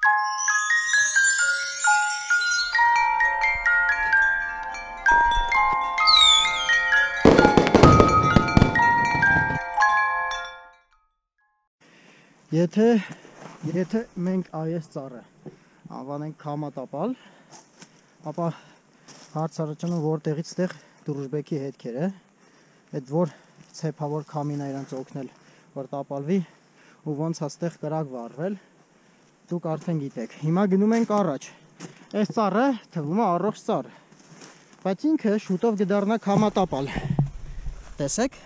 Եթե մենք այս ծառը անվանենք քամատապալ, ապա հարց առաջանում որտեղից ստեղ դրուժբեկի հետքեր է, այդ որ ցեփավոր քամին է իրանց օգնել որ տապալվի ու ոնց է ստեղ կրակ վառվել, դուք արդեն գիտեք։ Հիմա գնում ենք առաջ։ Այս ծառը թվում է առողջ ծառ, բայց ինքը շուտով կդառնա քամատապալ։ Տեսեք։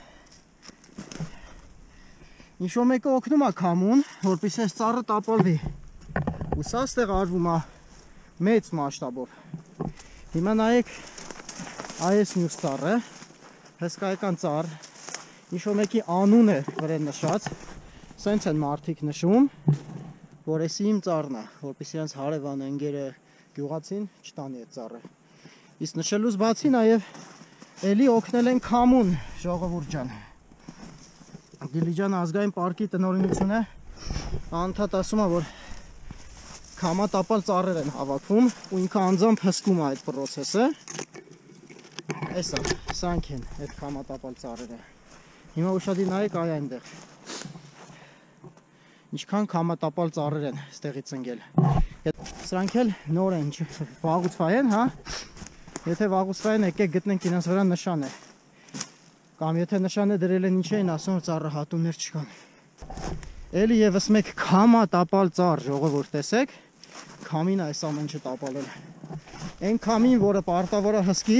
Ինչ-որ մեկը օգնում է քամուն, որպեսզի այս ծառը տապալվի։ Ու սա ստեղ արվում է մեծ մասշտաբով։ Հիմա նայեք այս մյուս ծառը, հսկայական ծառ, ինչ-որ մեկի անուն է վրան նշած, սենց են մարդիկ նշում, որ էսի իմ ծառն է, որպեսզի իրենց հարևան ընկերը գյուղացին չտանի այդ ծառը։ Իսկ նշելուց բացի նաև էլի օգնել են քամուն, ժողովուրդ ջան։ Դիլիջան ազգային պարկի տնօրինությունը անդադ ասում է, որ քամատապալ ծառեր են հավաքվում ու ինքը անձամբ հսկում է այդ պրոցեսը։ Էսա, սրանք են այդ քամատապալ ծառերը։ Հիմա ուշադիր նայեք այ այնտեղ։ Ինչքան քամատապալ ծառեր են ստեղից ընկել։ Սրանք էլ նոր են, վաղուցվային, հա։ Եթե վաղուցվային եկեք գտնենք իրենց վրա նշան է։ Կամ եթե նշանը դրել են ինչ էին ասում, ծառը հատումներ չկան։ Էլի եւս մեկ քամատապալ ծառ, ժողովուրդ, տեսեք, քամին այս ամեն ինչը տապալել։ Այն քամին, որը պարտավոր է հսկի,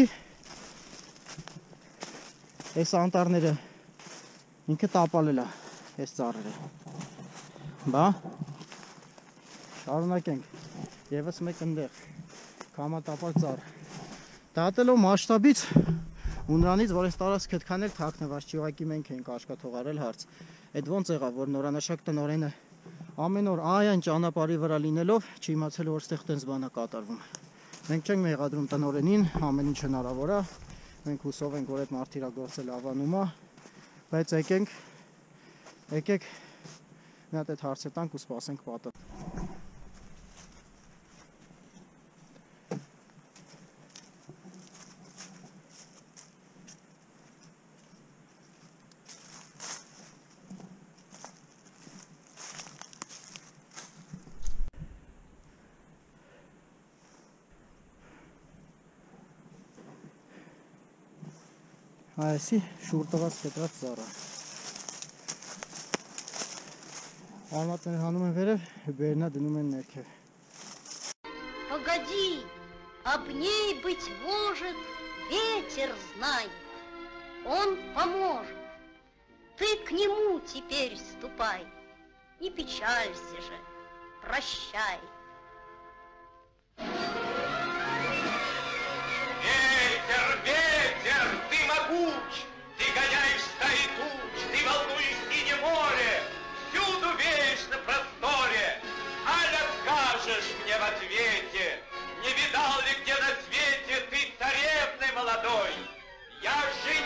այս անտառները ինքը տապալել է այս ծառերը։ Բա շարունակենք։ Եվս մեկ ընդեղ քամատապալ ծառ։ Դատելով մասշտաբից ու նրանից, որ այս տարածքը այդքան էլ թաքնված չի, ուղղակի մենք ենք աշխատող արել հարց։ Այդ ոնց եղավ, որ նորանշակ տնօրենը ամեն օր այն ճանապարհի վրա լինելով չիմացել որ այդտեղ տենց բան է կատարվում։ Մենք չենք մեղադրում տնօրենին, ամեն ինչ հնարավոր է։ Մենք հուսով ենք, որ այդ մարտիրագործել ավանում է, բայց եկեք մի հատ այդ հարցը տանք ու սպասենք պատը։ Այսի շուրտված կտրած ծառը։ Արմատները հանում են վերև, բերնա դնում են ներքև։ Погоди, об ней, быть может, ветер знает. Он поможет. Ты к нему теперь ступай. Не печалься же, прощай. Ты гоняешь стаи туч, ты волнуешь синее море, всюду веешь на просторе. Аль откажешь мне в ответе, не видал ли где на свете ты царевны молодой? Я жив.